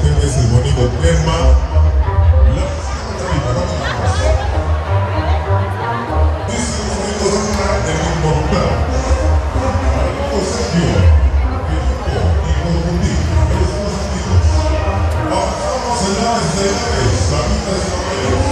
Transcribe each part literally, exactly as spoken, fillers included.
ustedes el bonito tema. Dice el bonito tema del inmortal. Algo Sergio, Filipo y Corbuti, los dos amigos. Avanzamos en las estelares, la vida es la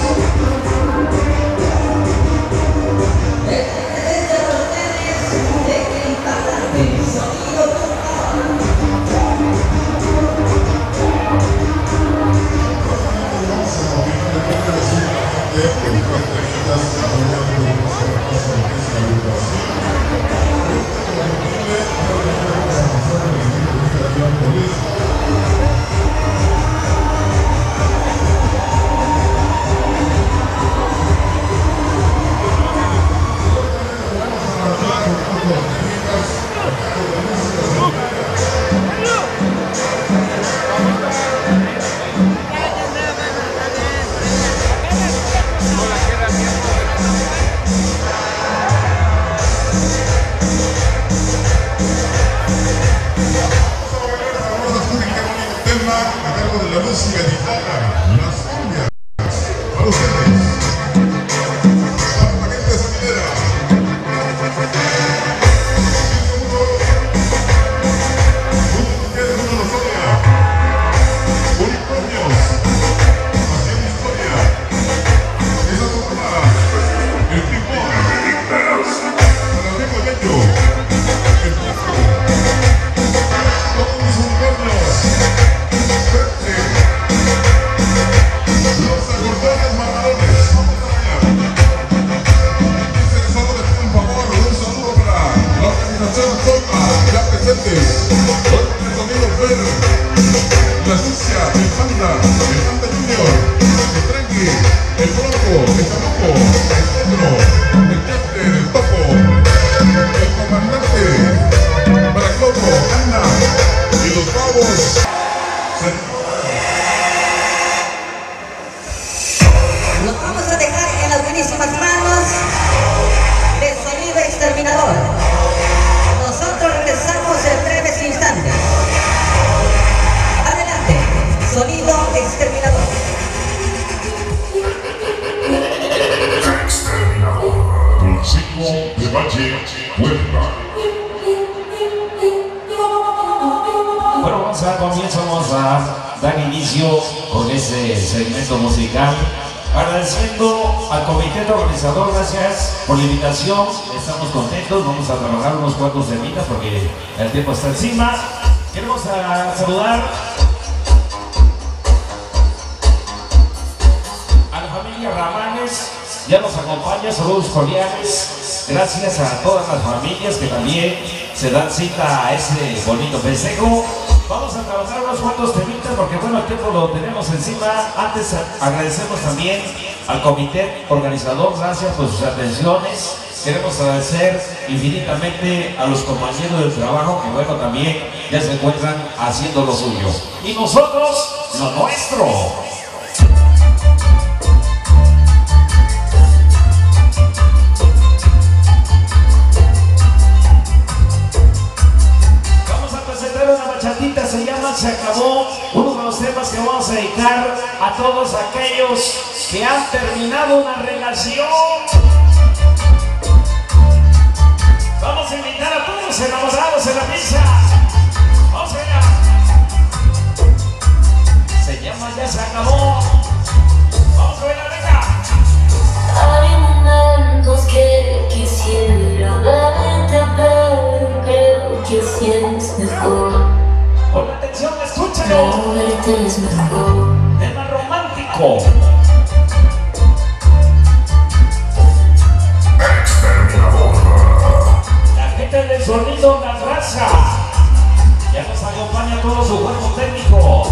la música gitana, las cumbias, para ustedes, la gente sonidera. Ustedes una nostalgia, unicornios, haciendo historia, esa tornada, el timón, para el viejo leño, el flaco, todos mis unicornios. Los acordones marrones. Interesado de un favor, un saludo para la organización Toma, ya presentes. Hoy el sonido Fer, la sucia, el panda, el panda junior, el tranqui, el bronco, el taluco, el negro, el caster, el topo, el comandante, para Globo, Ana y los pavos. Nos vamos a dejar en las buenísimas manos de Sonido Exterminador. Nosotros regresamos en breves instantes. Adelante, Sonido Exterminador. Exterminador. Pulsimo de Valle, Puebla. Bueno, vamos a dar comienzo, vamos a dar inicio con ese segmento musical. Agradeciendo al comité organizador, gracias por la invitación, estamos contentos, vamos a trabajar unos cuantos temitas porque el tiempo está encima. Queremos a saludar a la familia Ramanes, ya nos acompaña, saludos cordiales, gracias a todas las familias que también se dan cita a ese bonito festejo. Vamos a trabajar unos cuantos temitas porque bueno, el tiempo lo tenemos encima. Antes agradecemos también al comité organizador, gracias por sus atenciones. Queremos agradecer infinitamente a los compañeros del trabajo que bueno, también ya se encuentran haciendo lo suyo. Y nosotros, lo nuestro. Se llama Se Acabó, uno de los temas que vamos a dedicar a todos aquellos que han terminado una relación. Vamos a invitar a todos los enamorados en la pista. Vamos allá. Se llama Ya Se Acabó. Vamos a ver la venga. Hay momentos que quisiera verte, pero creo que así es mejor. Con atención, escúchalo. No verte es mejor. Tema romántico. Exterminador. La gente del sonido, la raza. Ya nos acompaña todo su cuerpo técnico.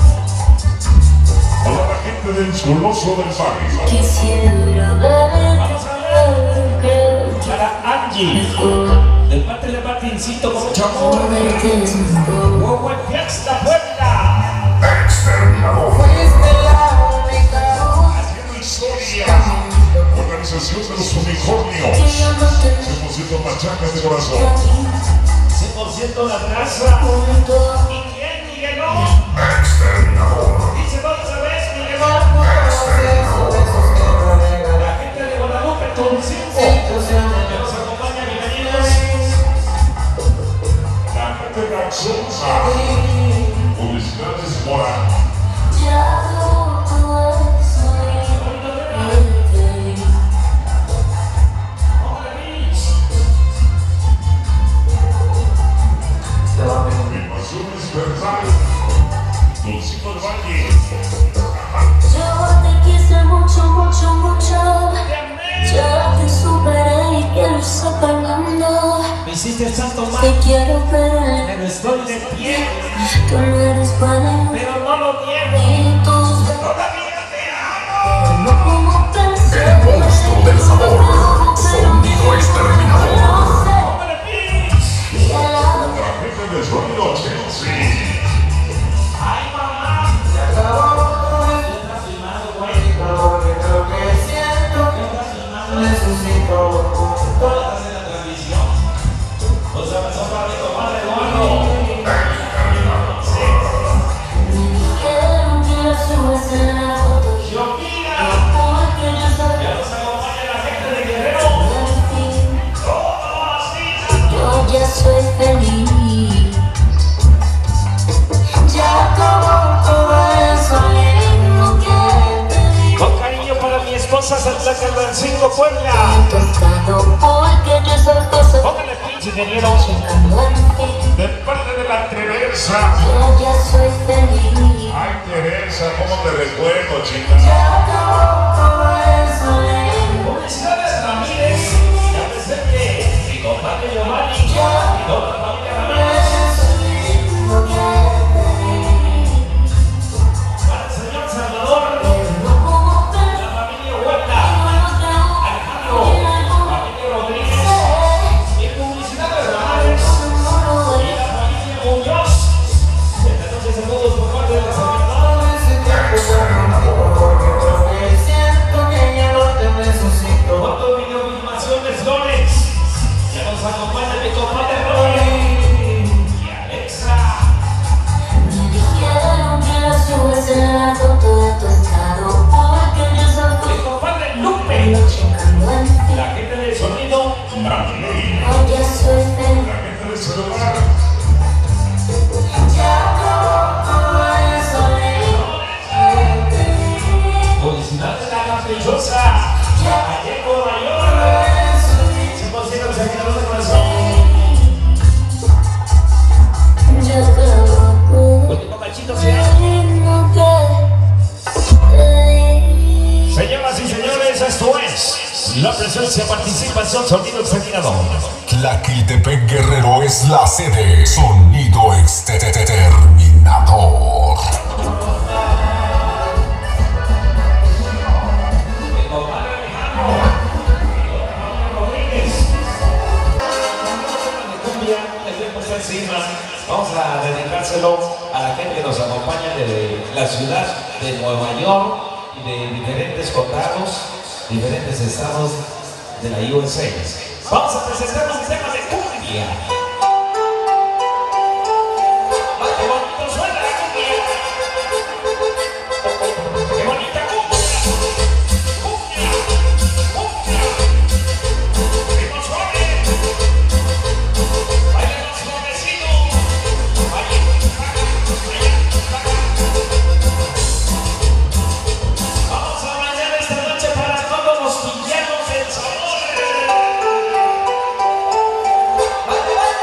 Hola la gente del Coloso del Barrio. Quisiera verte, Vamos a ver. pero creo que Para Angie. mejor. Del parte de Martincito con mucho amor. No verte es mejor. Huevo en Fiesta Puebla. Exterminador. Fuiste la única Haciendo historia. Organización de los unicornios. que yo no te cien por ciento machacas de corazón. cien por ciento la raza. junto. ¿Y quién, Miguelón? Exterminador. Sousa. Publicidades Moral. Invasiones Versailles. Dulcito del Valle. Yo te quise mucho, mucho, mucho. Yo te superé y quiero sacar el mundo. Me hiciste tanto mal, Te quiero, pero pero estoy de pie, tú no eres para mí. pero no lo niego. Y tus Todavía te amo. no como pensé. El monstruo del sabor, sonido exterminador. ¡Hombre, Pix! Y al lado La gente de sonido Chelsea. ¡Ay, mamá! Se acabó. Ya está filmado, güey. lo que siento, Ya está filmado. necesito. Todas en la transmisión. O sea, me sopa de compadre Eduardo. Quiero que lo subas en la foto. Yo mira, Porque yo soy ya nos acompaña la gente de Guerrero. al fin. Todas las citas. Yo ya soy feliz. Ya acabó todo eso lindo que te di. Con cariño para mi esposa Santa Carmencito Puebla. Tostado porque yo soy cosas Póngale pinche ingeniero. checando al fin. De parte de la Teresa. Yo ya soy feliz. Ay, Teresa, ¿cómo te recuerdo, chica? Ya acabó todo eso lindo. Publicidades Ramírez. Ya presente. Mi compadre Giovanni. Y toda la familia Ramírez. Eso lindo que te di. Para el señor Salvador. No como pensé. La familia Huerta. Alejandro. Familia Rodríguez. Y publicidades Ramírez. Y la familia Muñoz. Esta noche saludos por parte de la servidora. Foto, video, filmaciones, Lorenz. Ya nos acompaña mi compadre Roy. Y Alexa. Me dijeron que lo subes en la foto de tu estado. Porque yo soy Mi compadre Lupe. checando al fin. La gente de sonido. Ramírez. Yo ya soy feliz. La gente de celular. Ya acabó todo eso lindo que te di. Publicidades La Caprichosa. Ayer Nueva York. cien por ciento examinador de corazón. Ya acabó todo Último cachito, señor. lindo que te di. Señoras y señores, esto es la presencia, participación, sonido examinador. Tlaquiltepec Guerrero es la sede. Sonido exterminador. Mi compadre Alejandro. Rodríguez. De cumbia, el tiempo está encima. Vamos a dedicárselo a la gente que nos acompaña de la ciudad de Nueva York y de diferentes condados, diferentes estados de la U S A. Vamos a presentar un tema de cumbia. ¡Ay, qué bonito suena la cumbia! ¡Qué bonita cumbia! ¡Cumbia! ¡Cumbia! ¡Ritmo suave! ¡Baila los suavecitos! ¡Baila, baila, baila! Vamos a bailar esta noche para todos los villanos del sabor. ¡Vale, vale!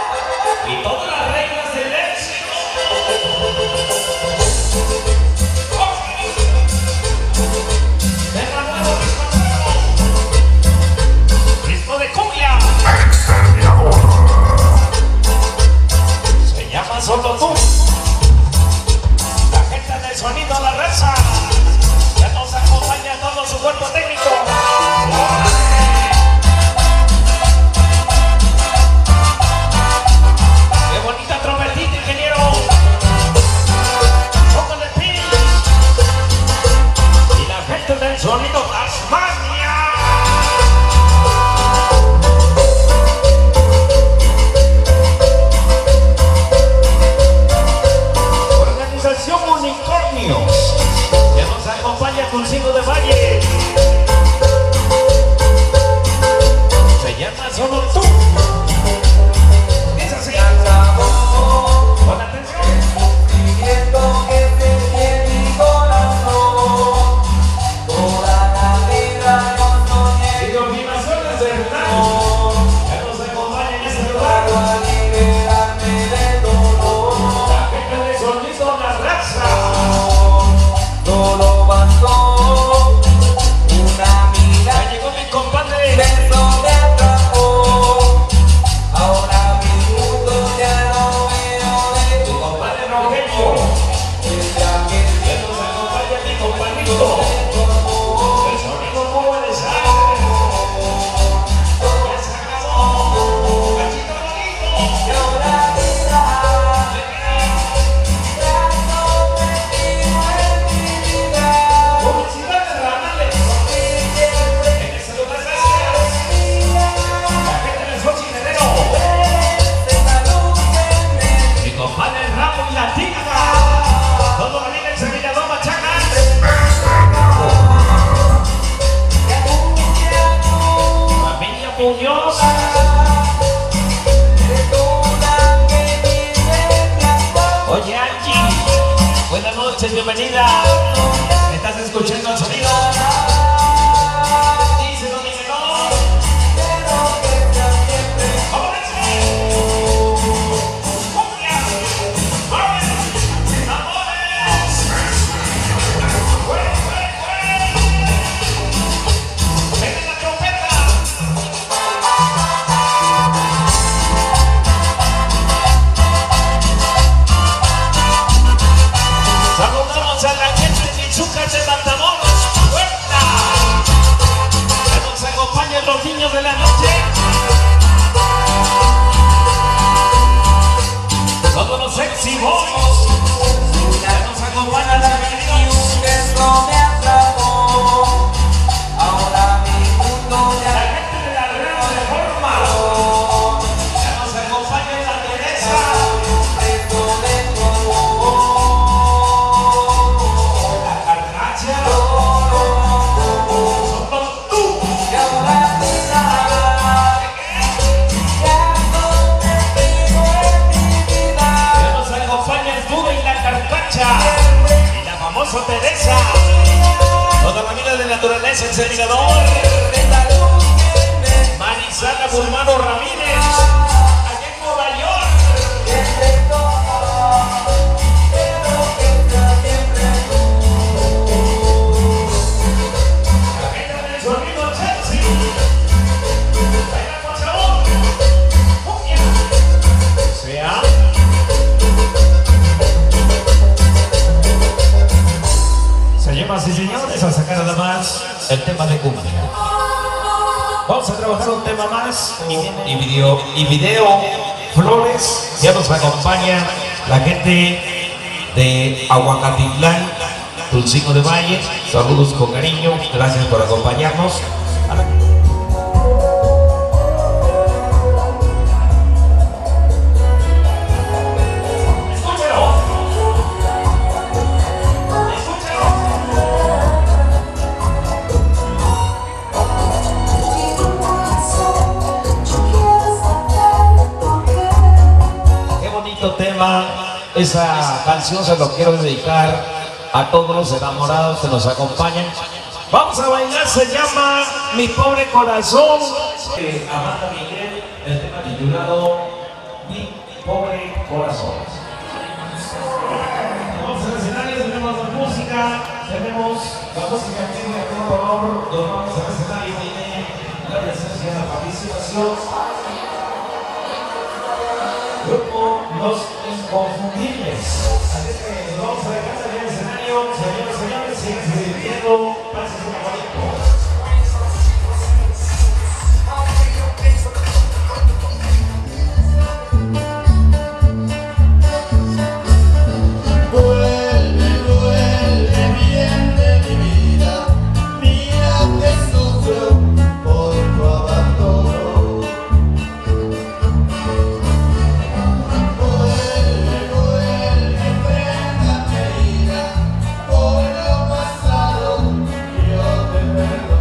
noches, bienvenida. Estás escuchando el sonido. Dice Don Miguel. Saludamos a la gente de Michuca de Matamoros, ¡fuerza! Que nos acompañan los niños de la noche. Todos los sexy boys. Que nos acompañan la gente. Esto me atrapó. Ahora mi mundo La gente de la Real Reforma. Que nos acompaña en la Teresa. esto me tomó. La Carcacha. Somos tú. Y ahora mira, ya no te tengo en mi vida. Que nos acompaña el Buda y la Carcacha. Y la famosa Teresa. Toda la vida de naturaleza, el servidor. Esta luz que me Marisana Bulmano Ramírez. Allá en Nueva York. siente todo. Quiero que sea siempre tú. La gente del sonido Chelsea. Baila con sabor. Cumbia. Sea. Señoras y señores, a sacar nada más el tema de cumbia. Vamos a trabajar un tema más y, y video, y video Flores. Ya nos acompaña la gente de Aguacatitlán, Tulcingo de Valle. Saludos con cariño, gracias por acompañarnos. A la- Escúchalo. Escúchalo. Qué bonito tema, esa canción se lo quiero dedicar a todos los enamorados que nos acompañan. Vamos a bailar, se llama Mi Pobre Corazón. Eh, Amanda Miguel, el tema titulado Mi Pobre Corazón. Vamos al escenario, tenemos la música, tenemos la música que tiene por favor, nos vamos al escenario, tiene la presencia de la participación. Grupo Los Inconfundibles. Así que nos vamos a dejar salir al escenario. Señores, señores, síganse divirtiendo. Pásense un bonito. Vuelve, vuelve bien de mi vida, mira que sufro por tu abandono. Vuelve, vuelve, prenda querida, por lo pasado yo te perdono.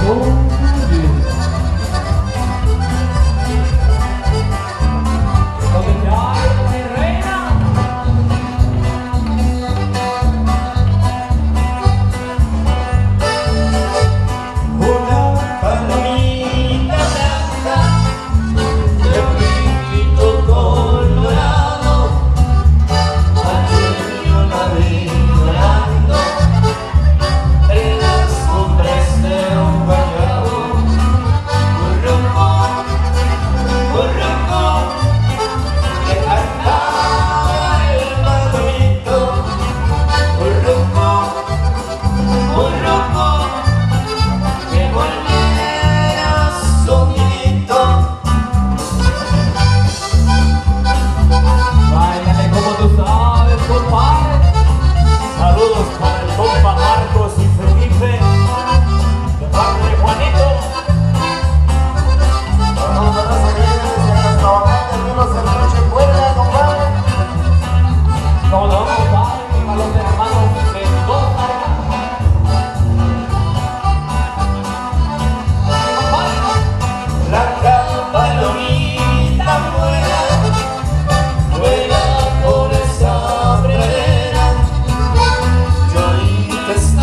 Vuela por esa pradera, yo ahí te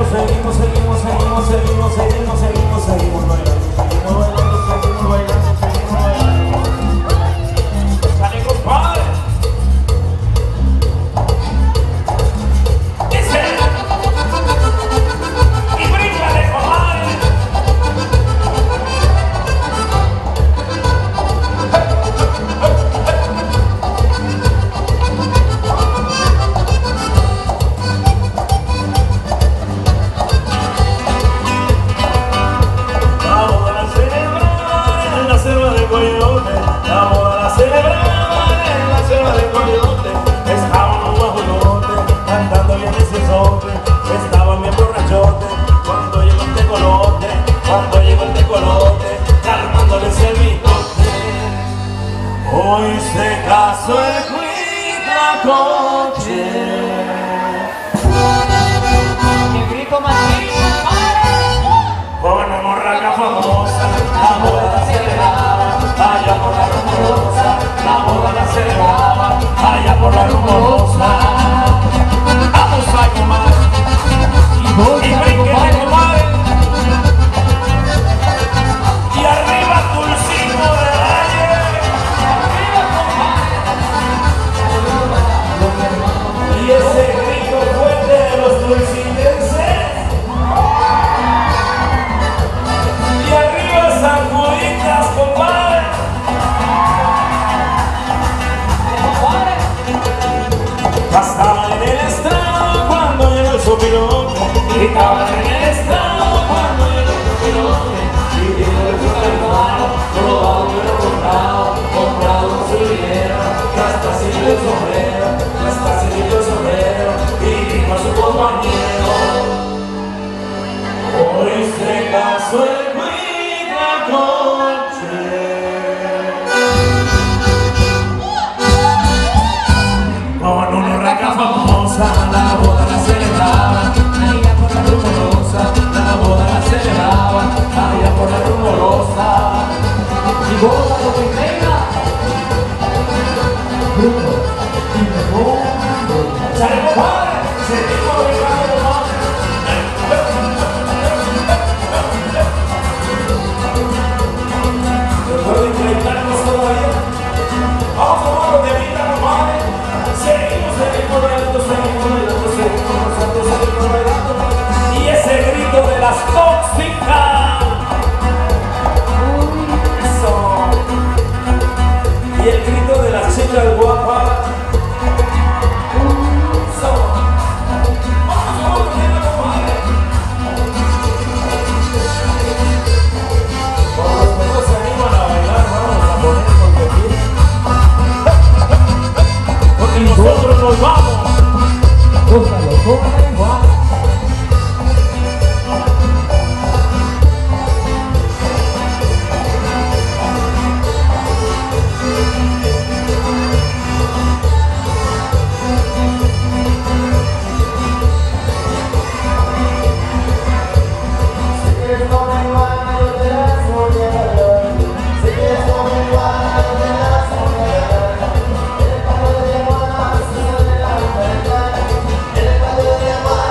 seguimos, seguimos, seguimos, seguimos, seguimos, seguimos, seguimos bailando, seguimos bailando, seguimos bailando, seguimos bailando. ¡Sale, compadre! ¡Dice! ¡Y bríncale, compadre! Estaban bien borrachotes cuando llegó el tecolote, cuando llegó el tecolote, calmándoles el bigote. Hoy se casó el Huitlacoche. ¡Qué grito machista, padre! Con una morraca famosa, la boda la celebraba, allá por la rumorosa, la boda la celebraba, allá por la rumorosa. Vamos a comer. Y brinque, compadre. Y arriba Tulcito de Valle. Y ese grito fuerte de los tulcitenses. Y arriba sacuditas, compadre. Pasaban en el estrado cuando llegó el sopilote. Gritaban en el estrado cuando llegó el sopilote. Y llegó el sopilote, robado pero comprado, comprado con su dinero. Ya está sin el sombrero, ya está sin el sombrero. Y dijo a su compañero: hoy se casó el Huitlacoche. Con una raca famosa, la boda la celebraba, allá por la rumorosa, la boda la celebraba, allá por la rumorosa. Y boda lo que tenga, bruto, y me voy. ¡Sale, compadre! ¡Seguimos bailando, compadre! ¿Pueden conectarnos todavía? Vamos a tomar los de vida, compadre. Seguimos, seguimos bailando, seguimos bailando, seguimos danzando, seguimos bailando. Y ese grito de las tóxicas. Eso. Y el grito de las chicas guapas. Eso. Vamos, vamos, compadre. Por los que no se animan a bailar, vamos a poner porque aquí. Porque nosotros nos vamos. Búscalo, cómpralo igual. El padre de Juan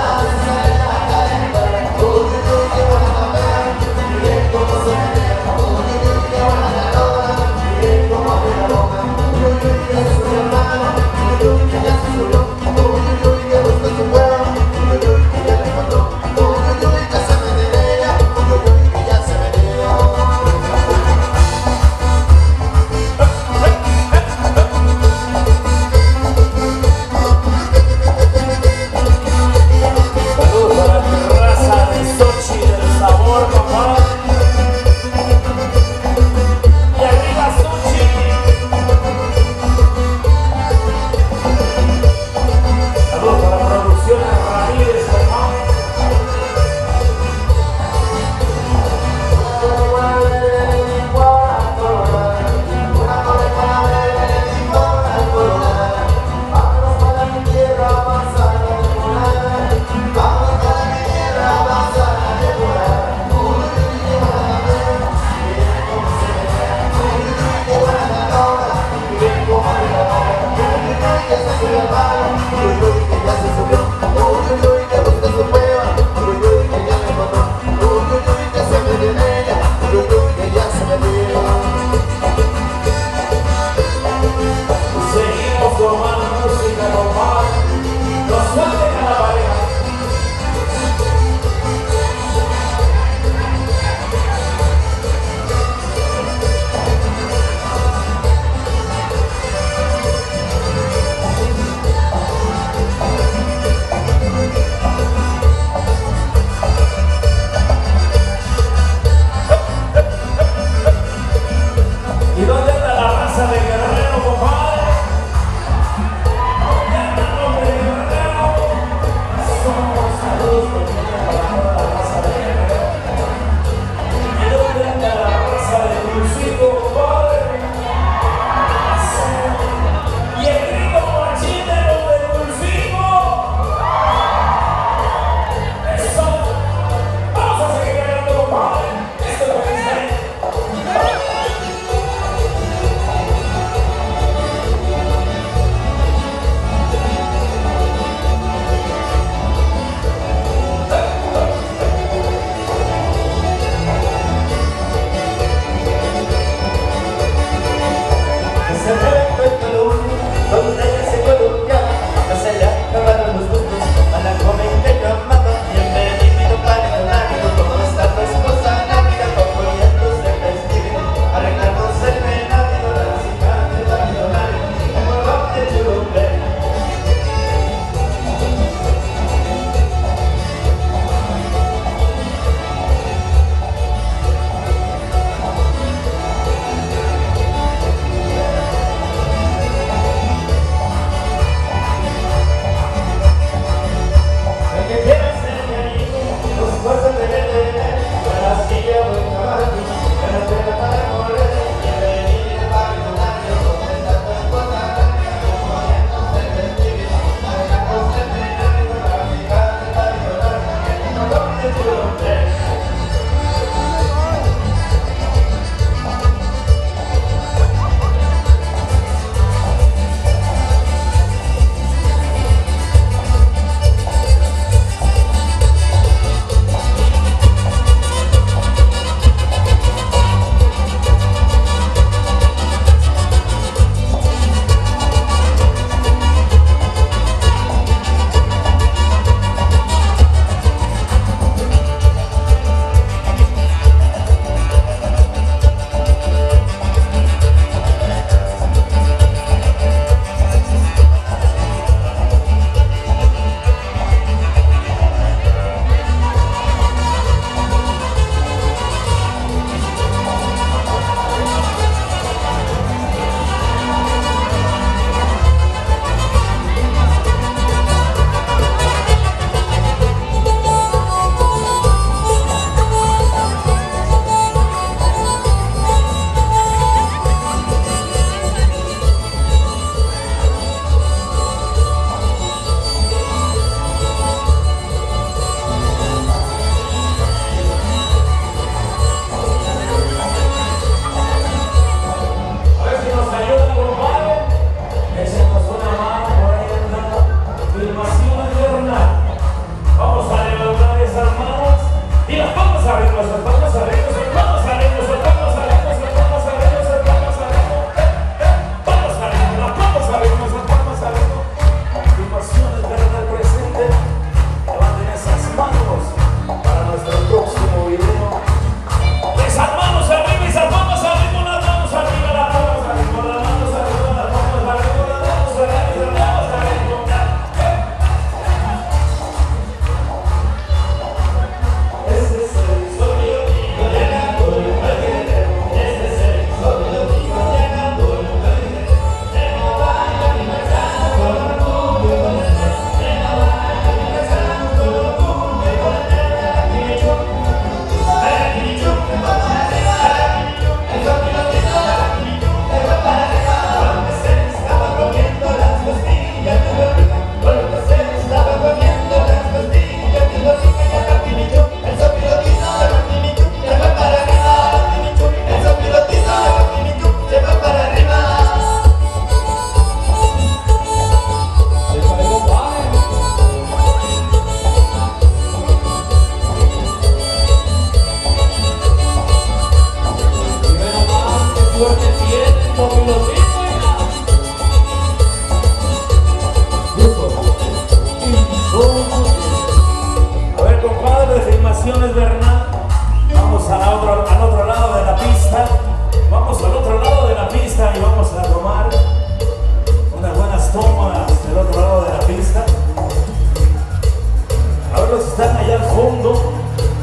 Pasiones Bernal. Vamos al otro, al otro lado de la pista. Vamos al otro lado de la pista y vamos a tomar unas buenas tomas del otro lado de la pista. A ver los que están allá al fondo.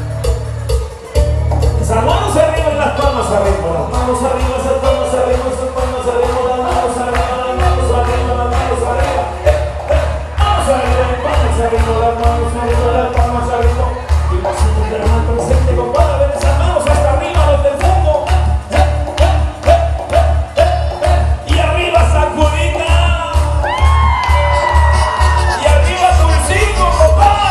Las manos arriba y las palmas arriba. Las manos arriba, las palmas arriba, las palmas arriba, las manos arriba, las manos arriba, las manos arriba. Manos arriba, las palmas arriba, las manos arriba, las palmas arriba. Y Pasiones Bernal presente, compadre, ven esas manos hasta arriba, los del fondo. Y arriba Sacudita. Y arriba Dulcingo, compadre.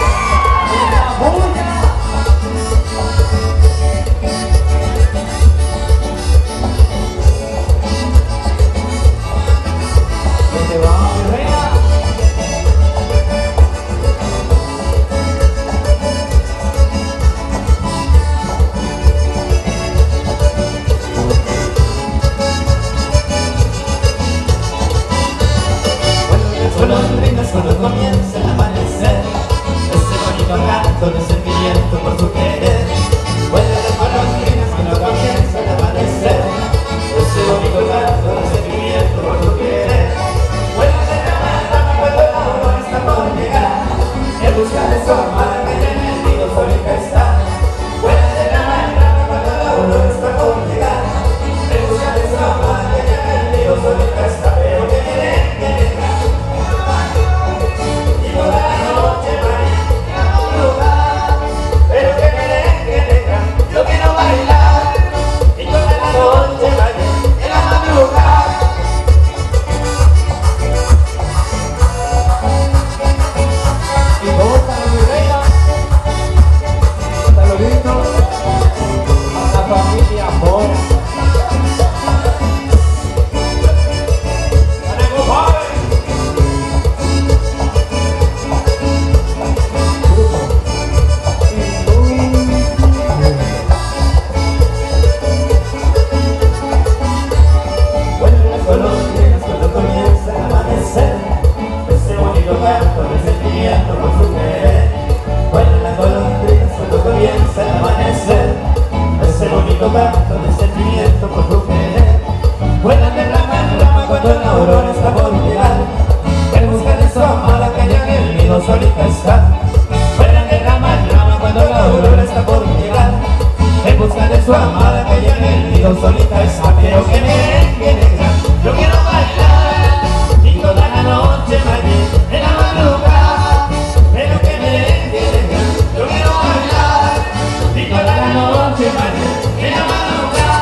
Golondrinas cuando comienza el amanecer, ese bonito canto de sentimiento por tu querer. Vuelan las golondrinas cuando comienza el amanecer, ese bonito canto de sentimiento por tu querer. Vuelan de rama en rama cuando el amor está por llegar, en busca de su amada que ya en el nido solita está. Vuelan de rama en rama cuando el amor está por llegar, en busca de su amada que ya en el nido solita está. Pero que viene, que viene. Toda la noche baila en un lugar, pero que me deje dejar, yo quiero bailar. Y toda la noche baila en la madrugada. Y cómo está mi reina, saludito a la familia amor. Solita está, vuelan de rama en rama cuando la aurora está por llegar, en busca de su amada que ya en el nido solita está. Pero que me deje negra, yo quiero bailar, y toda la noche bailar en la madrugada. Pero que me deje negra, yo quiero bailar, y toda la noche bailar en la madrugada.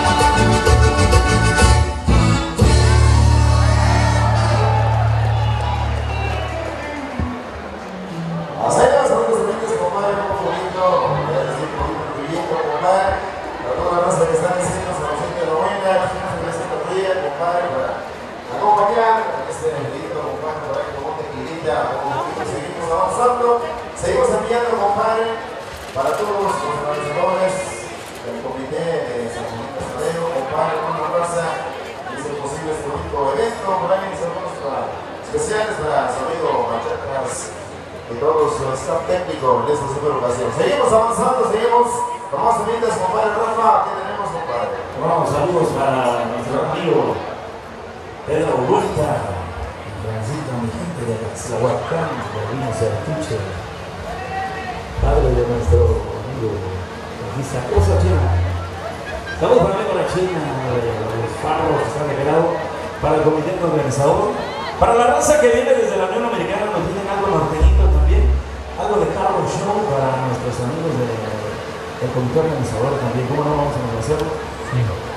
Seguimos enviando, compadre, para todos los organizadores del comité de San Juanito Estadero, compadre, con una raza que hizo posible este bonito evento. Por ahí saludos para, especiales para su amigo Machetas y todos su staff técnico en esta super ocasión. Seguimos avanzando, seguimos con más temitas, compadre Rafa. ¿Qué tenemos, compadre? Bueno, saludos para nuestro amigo Pedro Huerta, Francisco, mi gente de Tlahuacán, de Vino Certuche, padre de nuestro amigo Luisa Cosa China. Saludos para mí, para China, los farros que están de grado, para el comité organizador, para la raza que viene desde la Unión Americana, nos tienen algo norteñito también, algo de carro show para nuestros amigos de, del comité organizador también. ¿Cómo no vamos a hacerlo? Sí.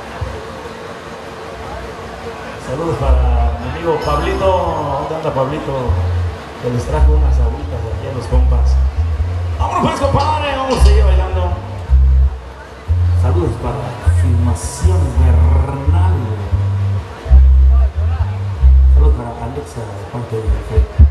Saludos para mi amigo Pablito. ¿Dónde anda Pablito? Que les trajo unas agüitas de aquí a los compas. ¡Vámonos pues, compadre! Vamos a seguir bailando. Saludos para Filmaciones Bernal. Saludos para Alexa de parte de Fe.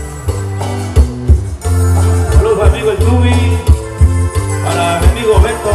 Amigo el Tubi, para mi amigo Beto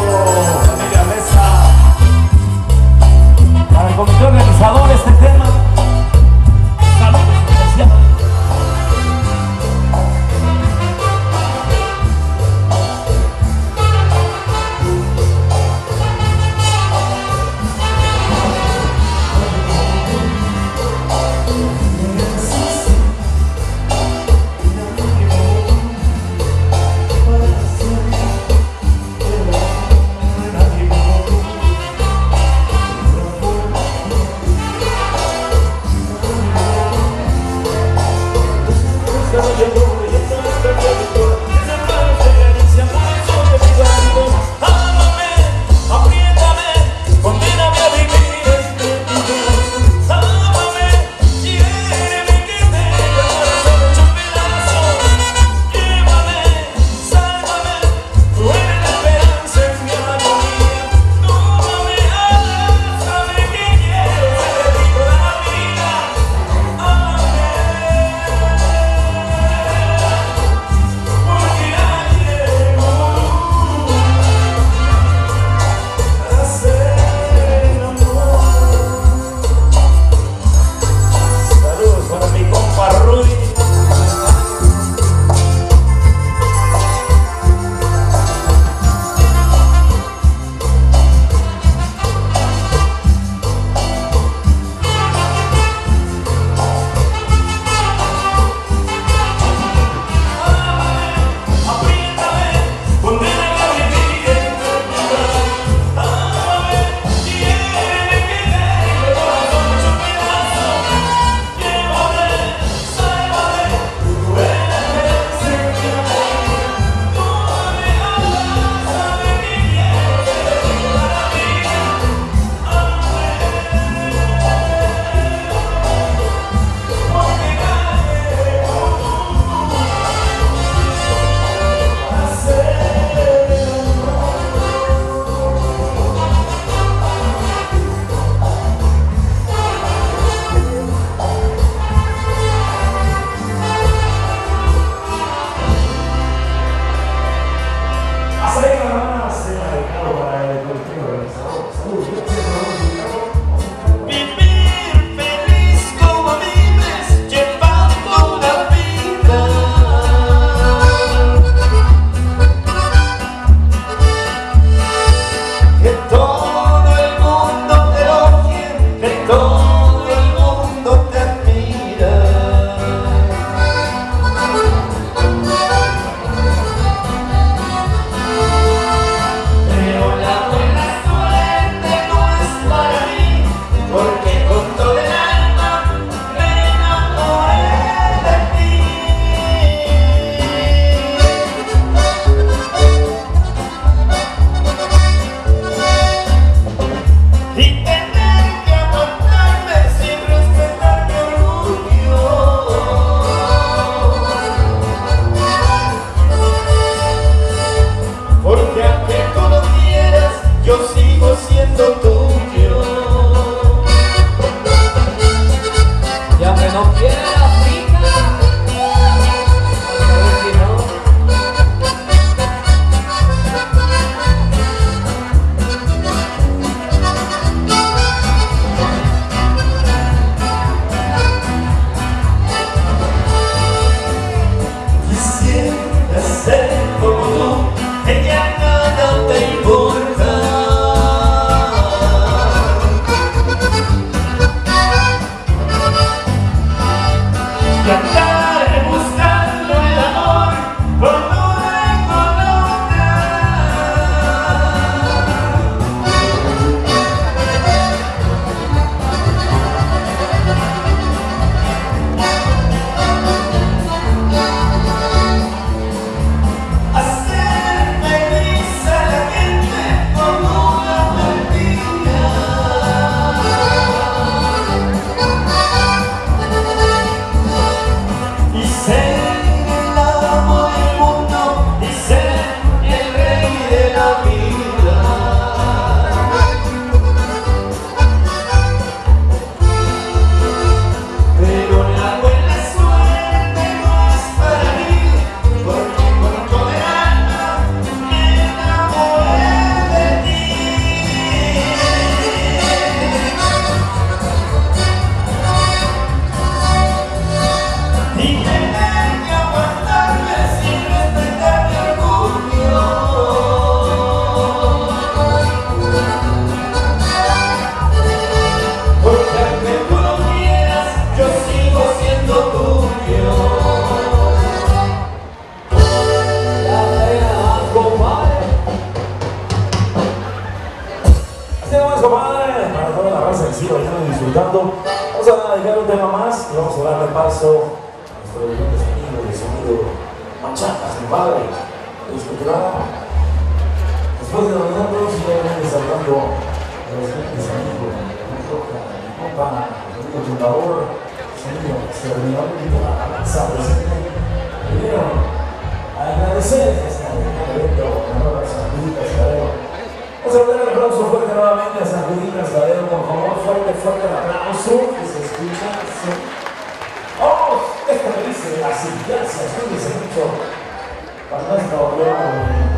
así bailando y disfrutando. Vamos a dedicar un tema más y vamos a darle paso a nuestro brillante sonido de sonido Machaca, sin padre. Disfrutará. Después de nosotros, ya viene saludando a los grandes amigos, mi roja, mi compa, mi amigo fundador, sonido exterminador y la avanzada presente. Primero, agradecer este evento, la nueva San Juditas Cadero. Vamos a dar un aplauso fuerte nuevamente a San Juditas Cadero, por favor, fuerte, fuerte el aplauso, que se escucha. Sí. ¡Oh! Esto me dice la siguiente, escúchese mucho, para nuestro gobierno.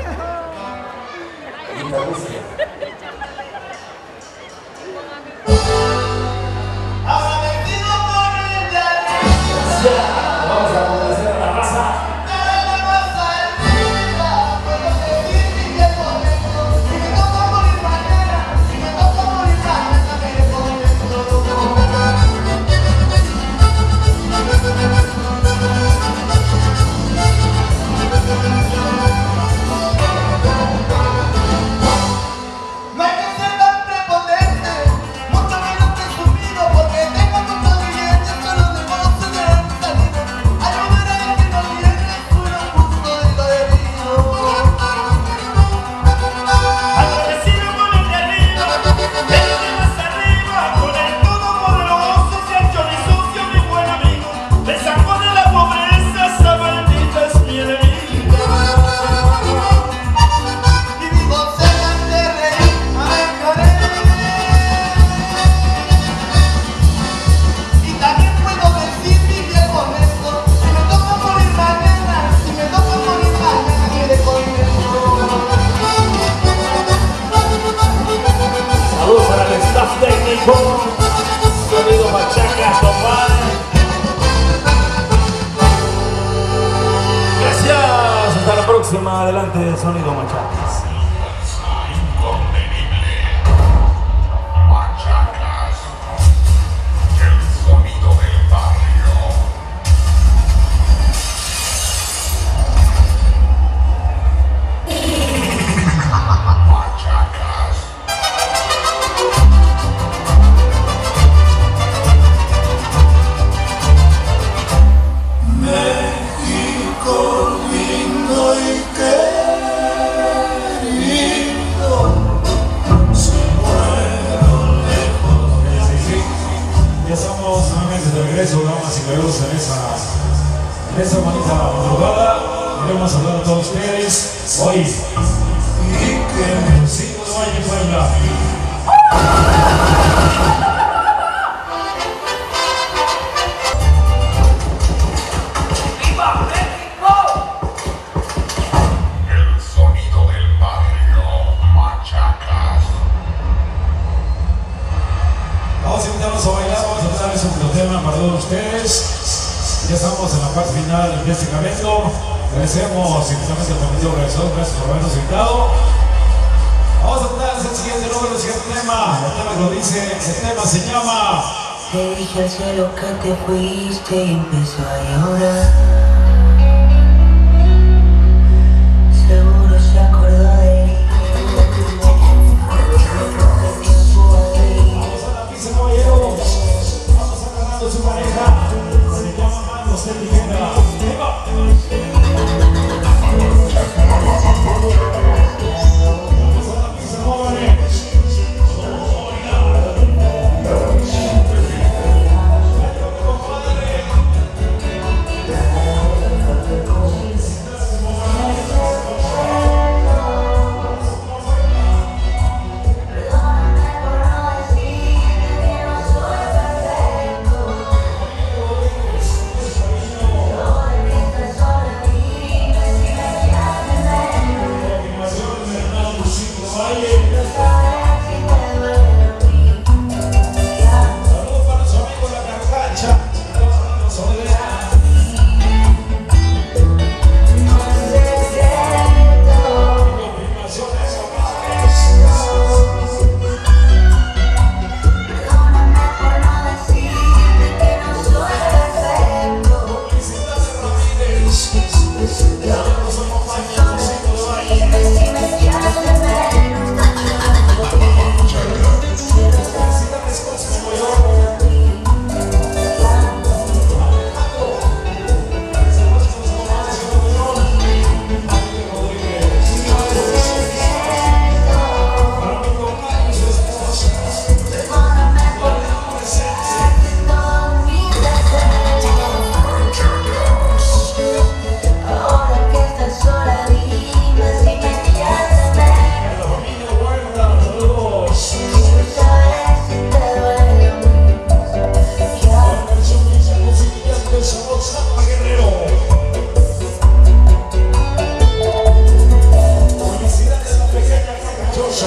Vamos a complacer a la raza. Sonido Machaca, compadre. Gracias, hasta la próxima. Adelante, Sonido Machacas. Inconvenible. Machacas. El sonido del barrio. Machacas. México lindo y querido, si muero lejos. Sí, sí. Ya estamos nuevamente de regreso, damas y caballeros, en esa, en esa bonita madrugada. Queremos saludar a todos ustedes hoy. Y que cinco de mayo, Puebla. El sonido del barrio. Machacas. Vamos a invitarlos a bailar, vamos a darles un tema para todos ustedes. Ya estamos en la parte final de este evento. Agradecemos infinitamente al comité organizador, gracias por habernos invitado. Vamos a darles el siguiente número, el siguiente tema. El tema que lo dice, el tema se llama Le dije al cielo que te fuiste y empezó a llorar. Seguro se acordó de mí. Vamos a la pista, caballeros. Vamos a ganando su pareja. Se llama Manos de Ligera. ¡Venga! Vamos a la pista, jóvenes. Compadre. precioso.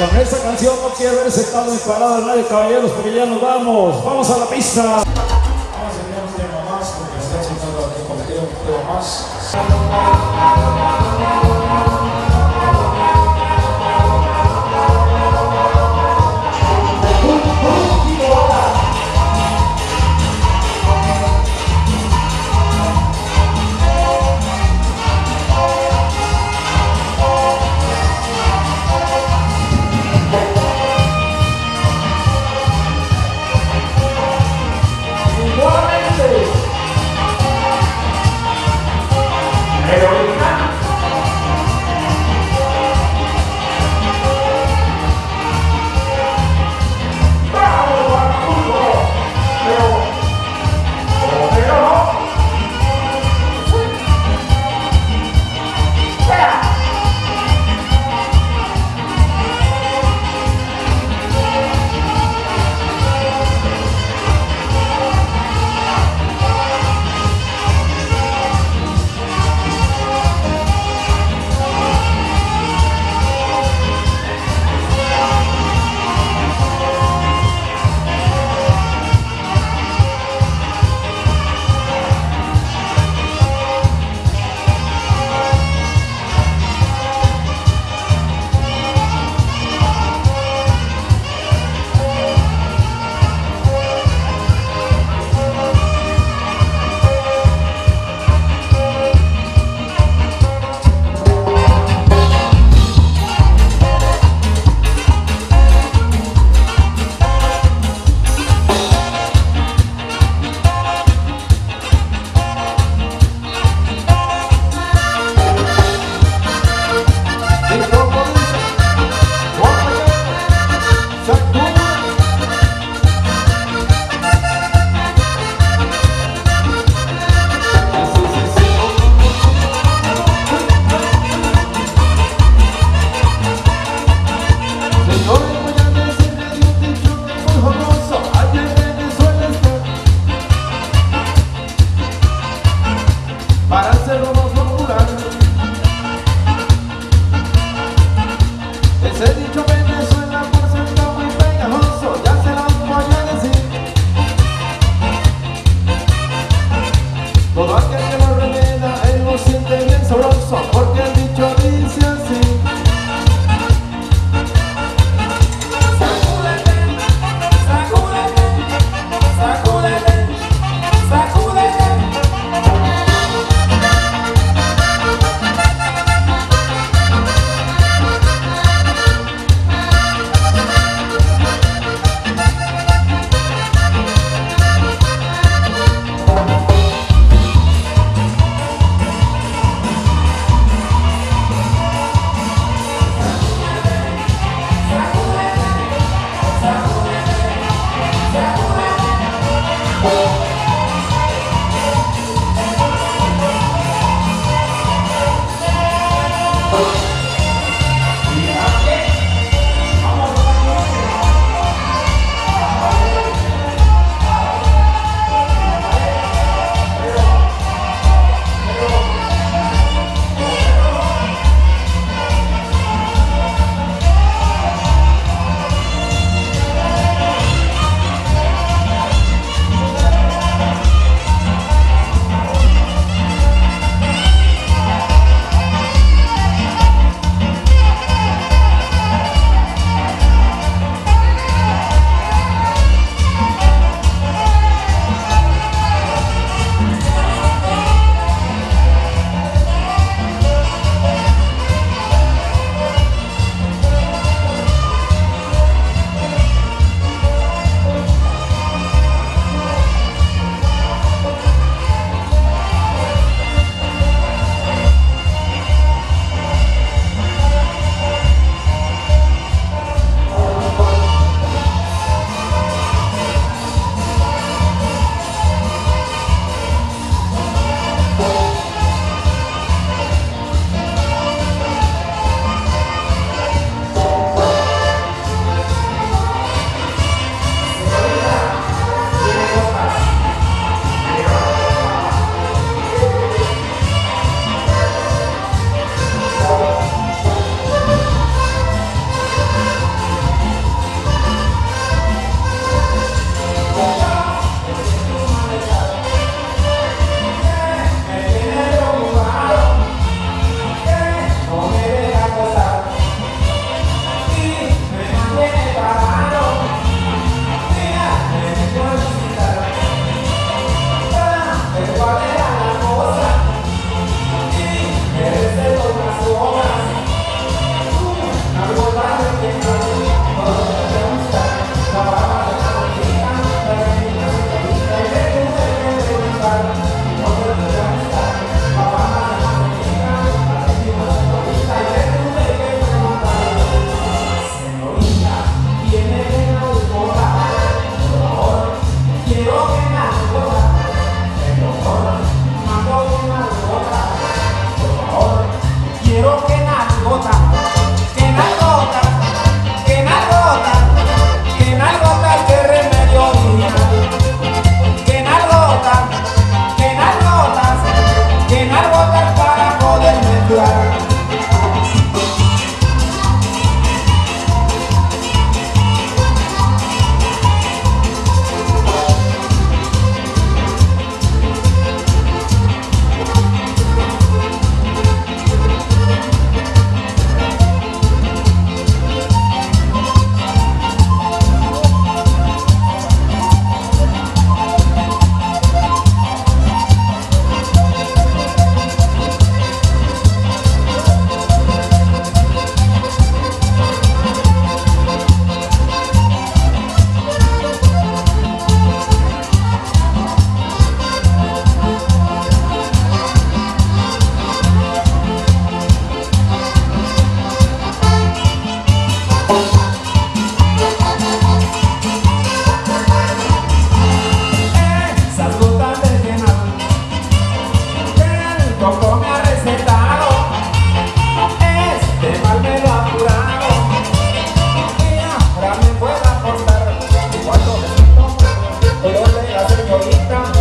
Con esta canción no quiero ver sentado ni parado a nadie, caballeros, porque ya nos vamos. Vamos a la pista. Vamos a tener un tema más, porque está sentado aquí con un tema más. El original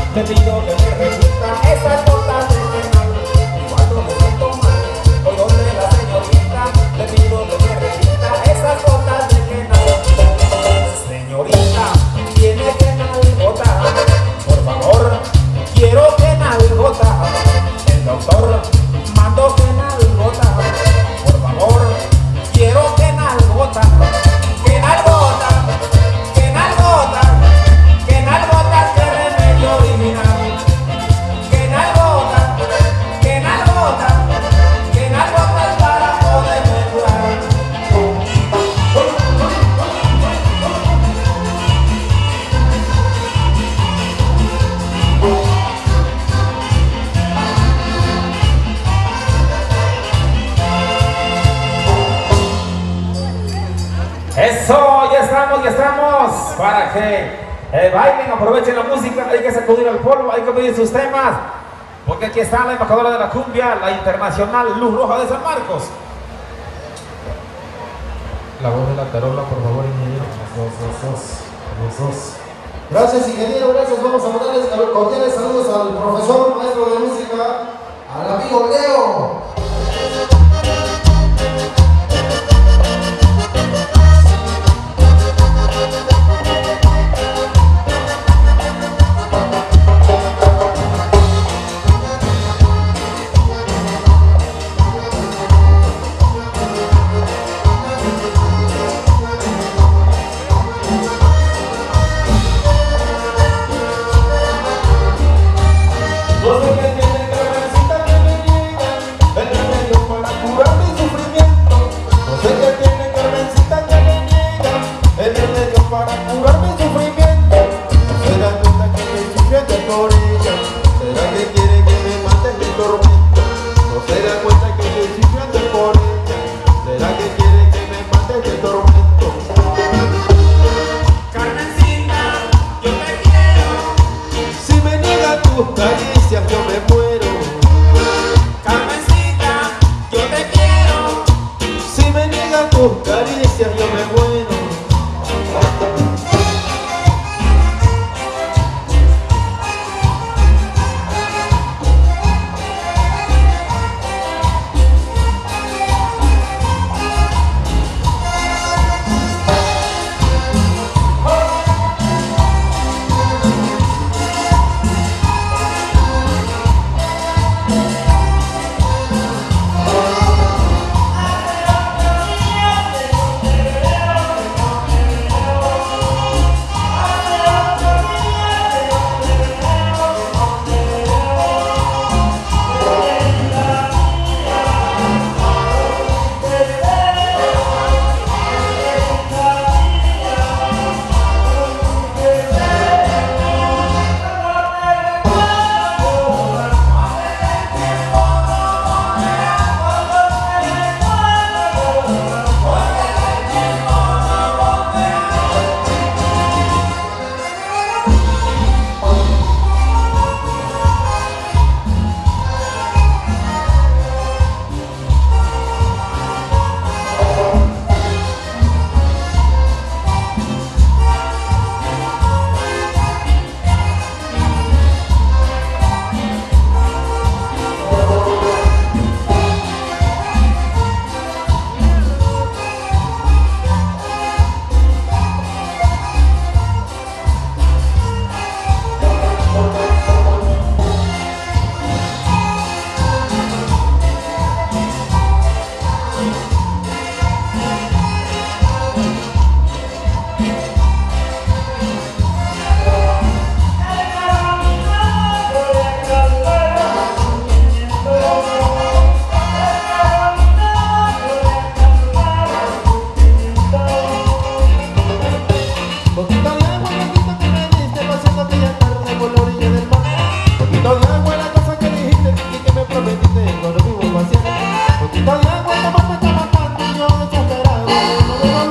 te pido que me repita esas gotas de penal. Y cuando me siento mal, voy donde la señorita, te pido que me repita esas gotas de penal. Señorita, tiene que nalgotar, por favor, quiero que nalgotar. El doctor mando que nalgotar, por favor, quiero que nalgotar. Que nalgota, que nalgota, que nalgota, que remedio original. Que nalgota, que nalgota, que nalgota para poderme curar. Eso, ya estamos, ya estamos. Para que eh, bailen, aprovechen la música, hay que sacudir el polvo, hay que pedir sus temas. Porque aquí está la embajadora de la cumbia, la internacional Luz Roja de San Marcos. La voz de la tarola, por favor, ingeniero. Dos, dos, dos, dos, dos. Gracias, ingeniero, gracias. Vamos a mandarles cordiales saludos al profesor, maestro de música, al amigo Leo. No sé qué tiene cabecita que me llega, el remedio para curar mi sufrimiento. No sé qué tiene cabecita que me llega, el remedio para curar mi sufrimiento. Se da cuenta que estoy sufriendo por ella, será que quiere que me mate mi tormento. No se da cuenta que estoy sufriendo por ella, será que quiere que me mate mi tormento. Carmencita, yo te quiero. Si me niegas tus caricias yo me muero. Carmencita, yo te quiero. Si me niegas tus caricias yo me muero.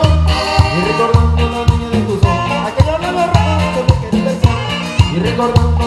recordando